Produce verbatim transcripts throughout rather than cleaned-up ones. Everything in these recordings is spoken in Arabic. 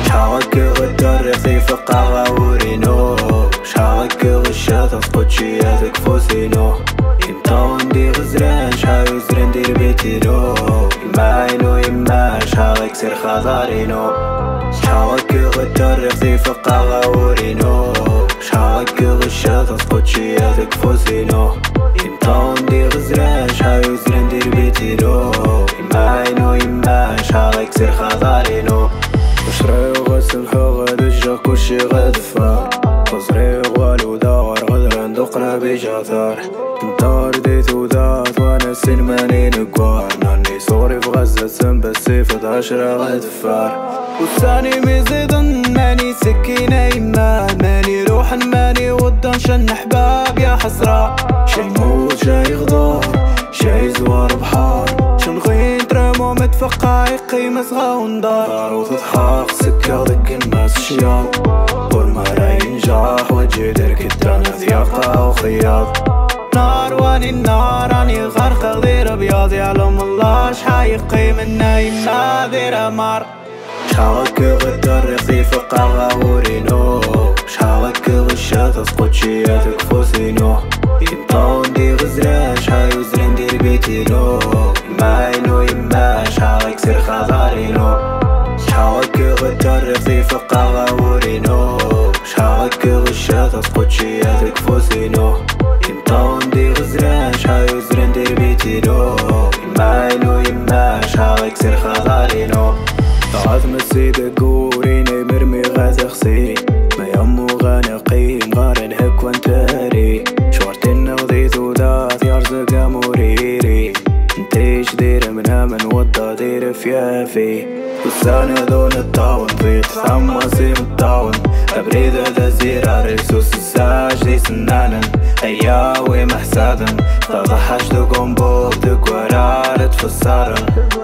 شحال هكا غدا الرصيف قاغا ورينو شحال هكا غشا تسقط شياتك فوسينو يمطاو ندير غزران شحال وزران ندير بيتينو يما عينو يما شحال يكسر خضارينو شحال هكا غدا الرصيف قاغا ورينو شحال هكا غشا تسقط شياتك فوسينو يمطاو ندير غزران شحال وزران ندير بيتينو يما عينو يما شحال يكسر خضارينو وشري وغسمحو غدا جا كلشي غدفار وزري والو دار غدرا ندقنا بجثار الدار ديتو دات وانا سين ماني نكوار ناني صوري في غزة سن بسي في عشرة غدفار وساني ميزيدن ماني سكينة يما ماني روح ماني ودن شن حباب يا حسرة شي موت شي غدار شي زوار بحار شنغين ترمو متفقع يقيم صغا وندار دار وتضحاق سكة ذك الناس الشياط ورما لا ينجح وجه درك الدانا ثياقة وخياط نار واني النار راني غرق غير ابيض يعلم الله شحال يقيم النايم ناذر امار شحال هكا غدا الرصيف قاغا ورينو شحال هكا غشا تسقط شياتك فوسينو يمطاو ندير غزران شحال وزران ندير بيتينو يما عينو يما شحال يكسر خضارينو شحال هكا غدا الرصيف قاغا ورينو شحال هكا غشا تسقط شياتك فوسينو يمطاو ندير غزران شحال وزران ندير بيتينو يما عينو يما شحال يكسر خضارينو طاعت مسيدة قوريني مرمي غاز خسي ما يمو غانقين غارن هك وانتهري شورتين نغذيت ودات يرزق مريري انتيش دير منها من وضا دير فيافي وسانة دون الطاون ضيط ثم سيم الطاون أبريدة ذا زيرا ريسوس الساج دي سنانا أياوي محسادا تضحش دقون بوب دقوارارت فسارا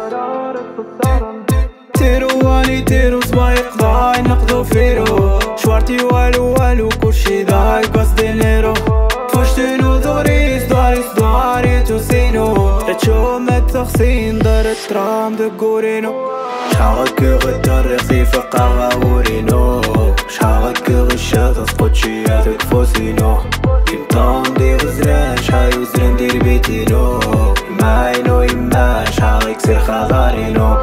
تيرو واني تيرو صبايق ضاي نقضو فيرو شوارتي والو والو كلشي ضاي قصدي نيرو فشتنو دوريس داريس داري توسينو رتشو متخسين دار الترام دقورينو شحال هكا غدا الرصيف قاغا ورينو شحال هكا غشا تسقط شياتك فوسينو يمطاو ندير غزران شحال وزران ندير بيتينو يما عينو يما شحال يكسر خضارينو